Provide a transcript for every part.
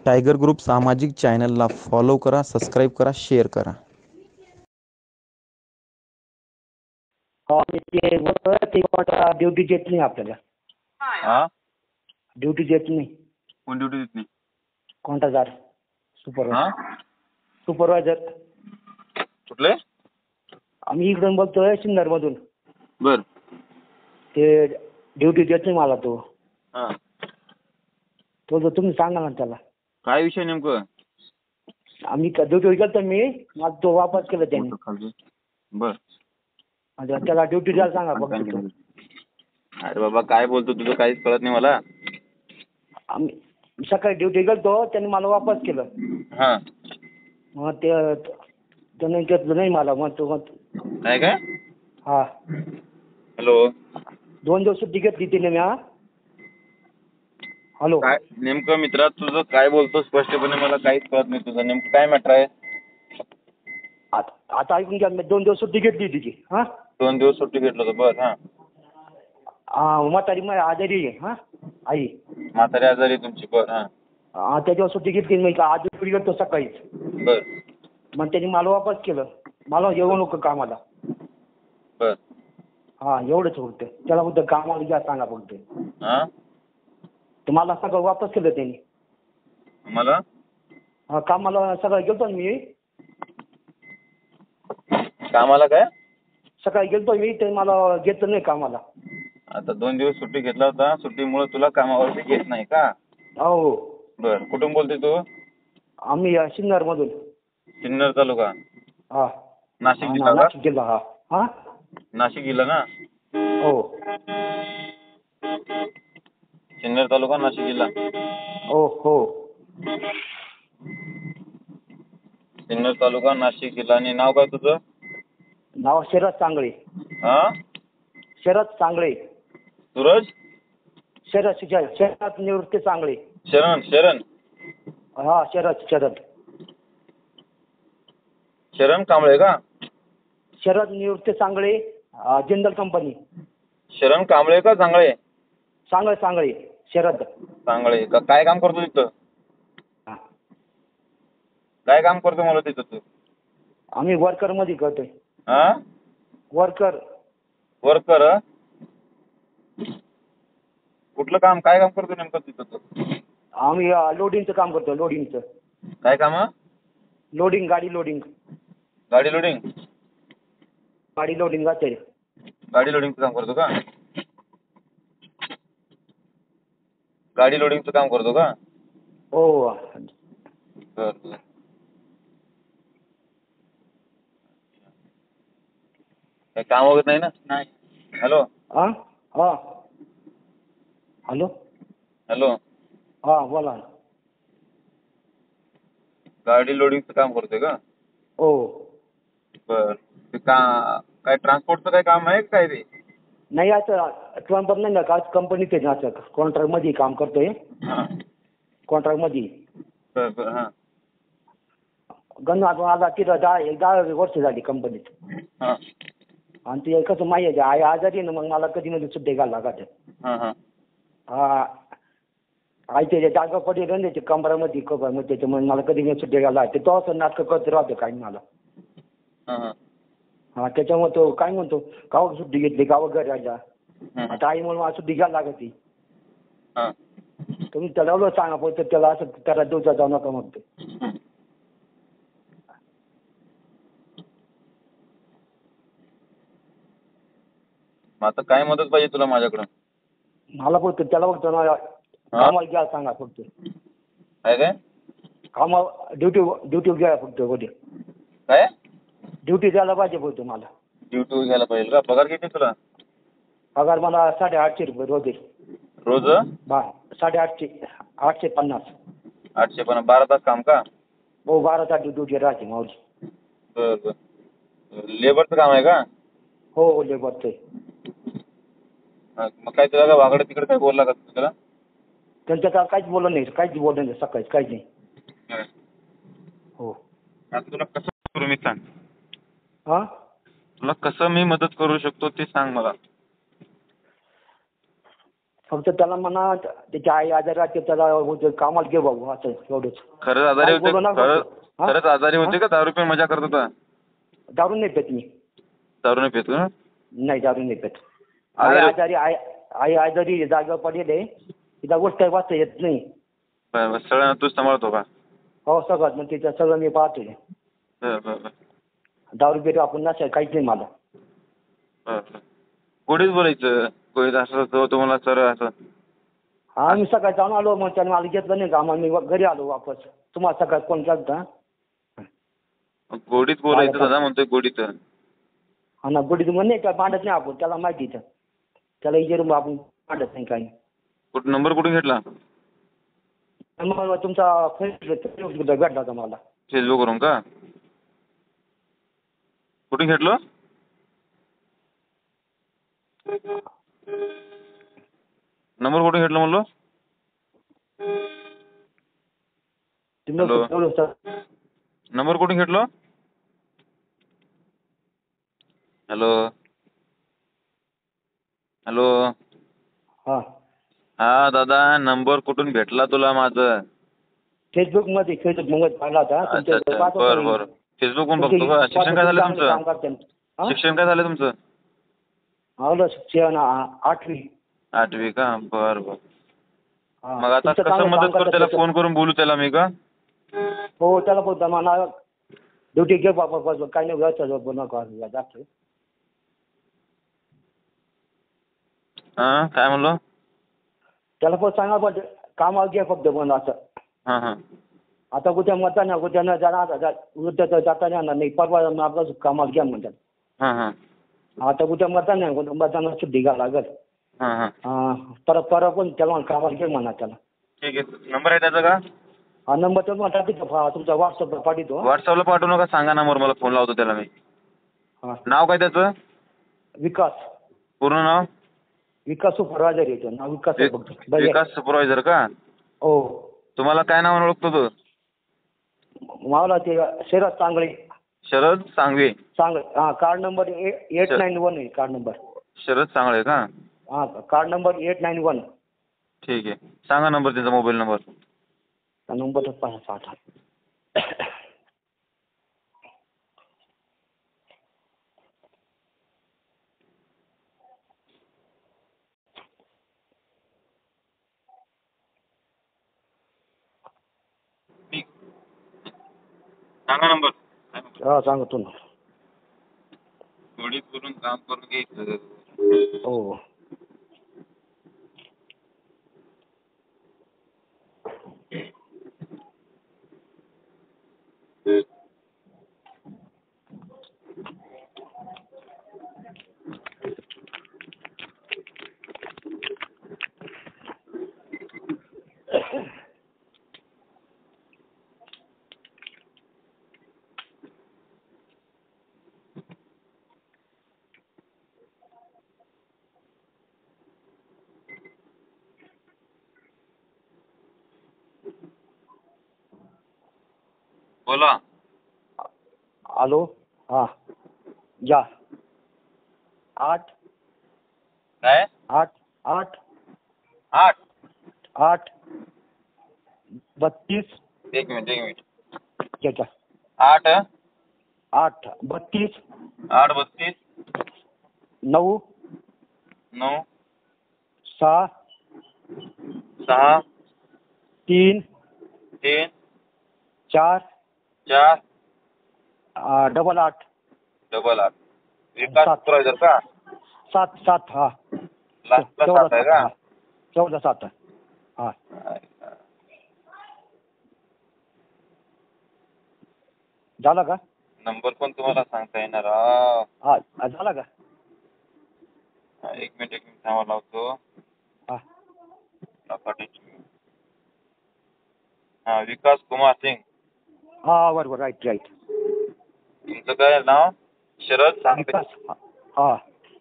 Tiger group सामाजिक चॅनलला follow करा, सबस्क्राईब करा, शेअर करा. ते बघ ते ड्युटी देत नाही आपल्याला. हा ड्युटी देत नाही. कोण ड्युटी देत नाही? Contractor supervisor. कुठले? आम्ही इकडून बोलतोय सिन्नर मधून. बर. ते ड्युटी देत नाही मला तो. हा तो जर तुम्ही सांगा ना त्याला. काय विषय नेमकं? आम्ही ड्युटीवर गेलो मी, मला तो वापस केलं त्यांनी. बर. त्याला ड्युटी द्यायला सांगा फक्त तो. अरे बाबा काय बोलतो, तुझं काहीच कळत नाही मला. आम्ही सकाळी ड्युटी गेलतो, त्यांनी मला वापस केलं. हा मग त्याने घेतलं नाही मला. मग तो काय काय? हा हॅलो. 2 दिवस सुट्टी घेतली तिने मी. हॅलो. काय नेमकं मित्रा तुझं काय बोलतो स्पष्टपणे मला काहीच कळत नाही. तुझं नेमकं काय मॅटर आहे? आता ऐकून घ्या, मी 2 दिवस सुट्टी घेतली तिची. 2 दिवस सुट्टी घेतलं होतं. बर. म्हातारी आजारी आहे. आई म्हातारी आजारी तुमची. बर. त्याच्यावर सुट्टी घेतली मी. आज ड्युटी करतो सकाळीच. बर. मग त्यांनी मला वापस केलं. मला येऊ नको कामाला. बर. एवढंच फक्त. त्याला फक्त कामाला घ्या सांगा फक्त. तर मला सगळं वापस केलं त्यांनी. मला कामाला सकाळी गेलतो मी. कामाला काय? सकाळी गेलतो मी, ते मला घेतलं नाही कामाला. आता 2 दिवस सुट्टी घेतला होता, सुट्टीमुळे तुला कामावरती घेत नाही का? हो. बर. कुठून बोलते तू? आम्ही सिन्नर मधून. सिन्नर तालुका? नाशिक जिल्हा का? नाशिक जिल्हा. नाशिक जिल्हा ना? हो. सिन्नर तालुका नाशिक जिल्हा. हो. सिन्नर तालुका नाशिक जिल्हा. आणि नाव काय तुझं? नाव शरद चांगळे. शरद चांगळे. सूरज? शरद निवृत्ती चांगळे. शरण? शरद शरण कांबळे का? शरद निवृत्ती चांगळे, जिंदल कंपनी. शरण कांबळे का चांगळे? चांगळे शरद चांगळे का? काय काम करतो तिथं? काय काम करतो मला तिथं तू? आम्ही वर्कर मध्ये करतोय. वर्कर. कुठलं काम? काय काम करतो नेमकं तिथं तू? आम्ही लोडिंगचं काम करतो. लोडिंगचं. काय काम? लोडिंग. गाडी लोडिंग. गाडी लोडिंग? गाडी लोडिंग असते. गाडी लोडिंगचं काम करतो का? गाडी लोडिंगचं काम करतो का? हो. बरं. काय काम वगैरे नाही ना? नाही. हॅलो. हॅलो. बोला. गाडी लोडिंगचं काम करतोय का? हो. बर. ते काय ट्रान्सपोर्टचं काय काम आहे काय ते? नाही, असं ट्रान्सफर नाही ना. कंपनीत आहे असं. कॉन्ट्रॅक्ट मध्ये काम करतोय. कॉन्ट्रॅक्ट मध्ये. बर. गण आला तिथं 10 वर्ष झाली कंपनीत. आणि ते कसं माहिती आहे, आई आजारी आहे ना, मग मला कधी मध्ये सुट्टी घ्यायला लागत. आई त्याच्या जागा पडली त्याच्या कमरामध्ये त्याच्यामुळे मला कधी नाही सुट्टी घ्यायला लागते. तो असं नाटकं करत राहतो काही मला. त्याच्यामुळे तो काय म्हणतो, गावात सुट्टी घेतली, गावात घरी राहिला. आता आई म्हणून मला सुट्टी घ्यायला लागत. तुम्ही त्याला सांगा फक्त, त्याला असं त्याला दिवसात जाऊ नका म्हणतो. आता काय मदत पाहिजे तुला माझ्याकडं? मला फक्त त्याला फक्त कामाला घ्या सांगा फक्त. काय? कामावर ड्युटी घ्या फक्त. काय? ड्युटी द्यायला पाहिजे फक्त मला. ड्युटी घ्यायला पाहिजे का? पगार किती तुला? पगार मला 850 रुपये रोज आहे. रोज? 850. 850. 850. 12 तास काम का? हो, 12 तास ड्युटी राहते माझी. बर. लेबरचं काम आहे का? हो, लेबरचं आहे. मग काय तुला काय वागडं तिकडे काय बोलला का तुला? त्यांच्या काहीच बोललं नाही सकाळी काहीच नाही. हो. आता तुला कसं करू मी सांग? हा? तुला कसं मी मदत करू शकतो ते सांग मला. फक्त त्याला म्हणा त्याच्या आई आजारी राहते, त्याला कामाला घे बाबू, असं एवढंच. खरंच आजारी काही होते? बोलू नका खरंच फक्त. हा? खरंच आजारी होते का दारू पिऊन मजा करत होता? दारू नाही पेत मी. दारू नाही पित का? नाही, दारू नाही पेत. आई आजारी आजारी आई आजारी जागा पडेल आहे, तिला गोष्ट वाचता येत नाही. बरं, सगळं तूच सांभाळतो का? हो सगळं, मग तिचं सगळं मी पाहतोय. बरं बरं बरं. दारू बिरू आपण नसेल, काहीच नाही मला. बरं. गोडीच बोलायचं, गोडीत असं तो तुम्हाला सर असं. हा, मी सकाळी जाऊन आलो, मग त्याने मला घेतलं नाही का, मग मी घरी आलो वापस. तुम्हाला सकाळी फोन केला. गोडीत बोलायचं दादा म्हणतोय, गोडीत. हा ना, गोडीत म्हणे काय मांडत नाही आपण, त्याला माहिती तर. त्याला विचारून आपण मांडत नाही काही. कुठं नंबर कुठून घेतला? मग तुमचा फेसबुक भेटला होता मला. फेसबुकवरून का? कुठून घेतलं? नंबर कुठून घेतला म्हणलो? नंबर कुठून घेतलो? Hello hello. हा हा दादा, नंबर कुठून भेटला तुला माझं? फेसबुक मध्ये पाहिला होता. अच्छा अच्छा, बरं बरं. फेसबुक वरून बघतो का? शिक्षण काय झालं तुमचं? शिक्षण काय झालं तुमचं? शिक्षण 8वी. 8वी का? बरं बरं. मग आता कसं मदत करू त्याला? फोन करून बोलू त्याला मी का? हो, त्याला बोलतो मला ड्युटी घे बाबा, काही नाही व्यवस्था जास्त. हां, काय म्हणलो? त्याला पण सांगा, पण कामाला घे फक्त पण असं. हां हां. आता कुठे मतदान उद्या जाता नाही, परवा आपलं कामाला घ्या म्हणतात. हां हां. आता कुठे मतदान नाही, मतदानाला सुट्टी घ्या लागेल. हां हां. परवा पण त्याला कामाला घे म्हणा त्याला. ठीक आहे. नंबर आहे त्याचा का? हा नंबर तर मला टाकतो, तुमचा व्हॉट्सअपला पाठवतो. व्हॉट्सअपला पाठवू नका, सांगा नंबर, मला फोन लावतो त्याला मी. हा, नाव काय त्याचं? विकास. पूर्ण नाव? विकास सुपरवायझर येतो नाव. विकास आहे फक्त. विकास सुपरवायझर का? हो. तुम्हाला काय नावाने ओळखतो तो? मला ते शरद सांगळे. शरद सांगवे. सांगळे, हा. कार्ड नंबर 891 आहे. कार्ड नंबर शरद सांगळे का? हा, कार्ड नंबर 891. ठीक आहे, सांगा नंबर, त्याचा मोबाईल नंबर. नंबर 5 सांगा नंबर. हा, सांगतो ना. गोडीत करून काम करून घ्यायचं. हो. बोला. हॅलो. हा, या. 8 काय? 8 8 8 8 32. एक मिनिट. क्या 8 8 32 8 32 9 9 6 6 3 3 4 4 डबल 8 8. विकास सात. सुपरवायझर का? 7 हा. लास्टला 7 आहे का? 14 हा. झाला का? नंबर पण तुम्हाला सांगता येणार. हा, हा, झाला का? एक मिनिट थांबा, लावतो. हा. हा, विकास कुमार सिंग. हा, बरोबर. राईट. तुमचं काय नाव? शरद सांगळे. विकास. हा.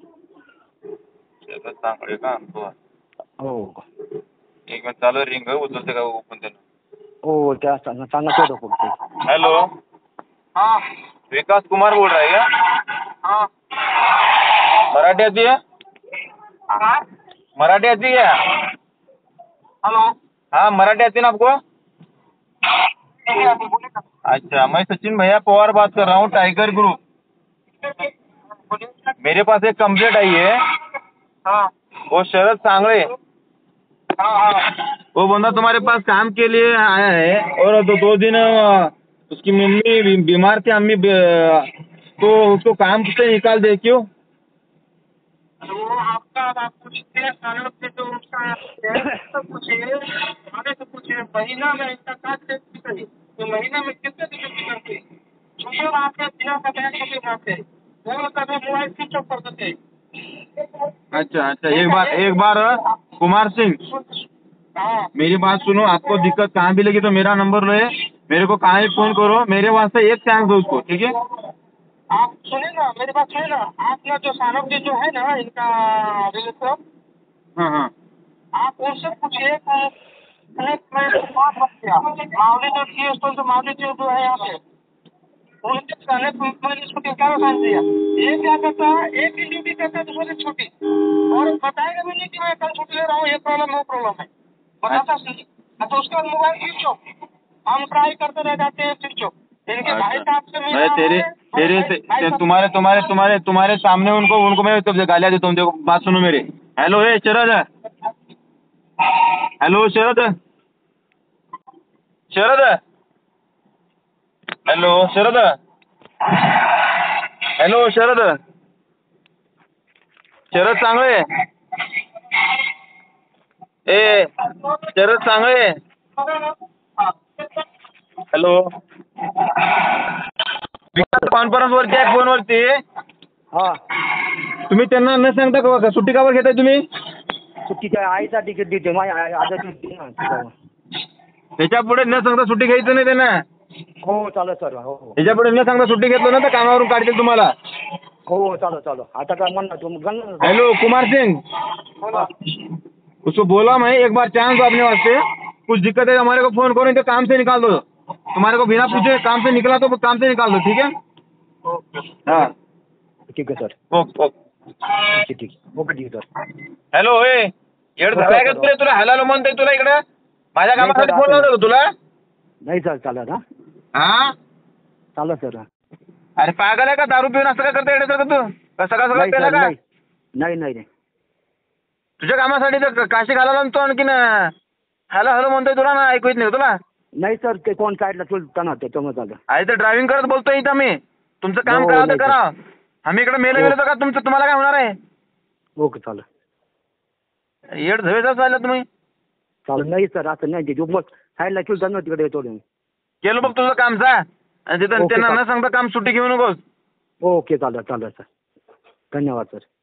शरद सांगळे का? हो. एक मिनिट चालू, रिंग उचलते का ओपन त्याला? हो, त्या सांगा तेवढं फक्त. हेलो. हाँ, विकास कुमार बोल रहा है क्या? हाँ. मराठी आती है? मराठी आती है? हेलो, हाँ मराठी आती ना आपको? अच्छा, मैं सचिन भैया पवार बात कर रहा हूँ, टाइगर ग्रुप। मेरे पास एक कंप्लेंट आई है। हाँ। वो शरद सांगळे। हाँ हाँ। वो बंदा तुम्हारे पास काम के लिए आया है और दो दिन उसकी मम्मी बीमार थी, तो उसको काम से निकाल दे क्यों? वो आपका आप पूछिए, सालों से जो उसका सब पूछिए, आगे से पूछिए, महीना में इसका काट से सही, तो महीना में कितने दिन छुट्टी करते हैं? छुट्टियों में आपके बिना बताए छुट्टी मारते हैं, वो कभी मोबाइल स्विच ऑफ कर देते हैं। अच्छा अच्छा, एक बार कुमार सिंह, हाँ मेरी बात सुनो, आपको दिक्कत कहाँ भी लगी तो मेरा नंबर लो, मेरे को कहाँ भी फोन करो, मेरे वास्ते एक चांस दो उसको, ठीक है? आप सुनिए ना, मेरी बात सुनिए ना, आपका जो सानव जी जो है ना, इनका रिलेटिव, हाँ हाँ, आप उनसे पूछिए कि मावली जो थी उसको, जो मावली जो है यहाँ पे, उनके सामने मैंने छुट्टी क्या बता दिया, ये क्या करता है, एक दिन ड्यूटी करता है, दूसरे दिन छुट्टी, और बताएगा भी नहीं कि मैं कल छुट्टी ले रहा हूँ, ये प्रॉब्लम वो प्रॉब्लम है, बताता नहीं। तो उसका मोबाइल स्विच ऑफ, हम ट्राई करते रह जाते हैं स्विच ऑफ। इनके भाई साहब से तुम्हारे सामने उनको मैं तो गालियाँ देता हूँ, देखो बात सुनो मेरी। हेलो ए Sharad, hello Sharad, Sharad, hello Sharad, hello Sharad, Sharad Sangle, ए शरद सांगळे, हॅलो, कॉन्फरन्स वरती आहे, फोनवरती। हा, तुम्ही त्यांना न सांगता का सुट्टी कावर घेताय तुम्ही? सुट्टीच्या आईसाठी देते, माझ्या आजारी होती ना त्याच्यावर. त्याच्या पुढे न सांगता सुट्टी घ्यायचं नाही त्यांना. हो चालेल सर, हो हो त्याच्या पुढे न सांगता सुट्टी घेतलं ना तर कामावरून काढतील तुम्हाला. हो चालो चालो, आता काय म्हणणार तुम? हेलो कुमार सिंह, उसको बोला मैं एक बार चांस दो अपने वास्ते, कुछ दिक्कत है हमारे को फोन करो, इनके काम से निकाल दो, तुम्हारे को बिना पूछे काम से निकला तो काम से निकाल दो, ठीक है? हाँ ठीक आहे सर, ओके ओके ठीक ओके ठीक आहे सर. हॅलो ए येड झालाय का तुला? तुला हॅलो म्हणतोय तुला इकडं माझ्या कामासाठी फोन लावतो का तुला? नाही सर चालेल. हा हा चालेल सर. अरे पागल आहे का? दारू पिऊन असं का करता येण्याचं का तू? कसं का सगळं पेला का? नाही नाही नाही, तुझ्या कामासाठी तर काशी घालायला तो आणखीन हॅलो हॅलो म्हणतोय, तुला ना ऐकू येत नाही तुला? नाही सर, ते कोण साईडला चुलताना त्याच्यामुळे झालं. अरे तर ड्रायव्हिंग करत बोलतोय इथं मी, तुमचं काम हो, करा तर नाही करा. आम्ही इकडे मेले गेलो तर का तुम्हाला काय होणार आहे? ओके चालेल. येड झवेचा चालला तुम्ही. चालेल. नाही सर असं नाही, ते मग साईडला चुलताना तिकडे येतो. केलं बघ तुझं काम जा, आणि तिथं त्यांना न सांगता काम सुट्टी घेऊ नकोस. ओके चालेल चालेल सर, धन्यवाद सर.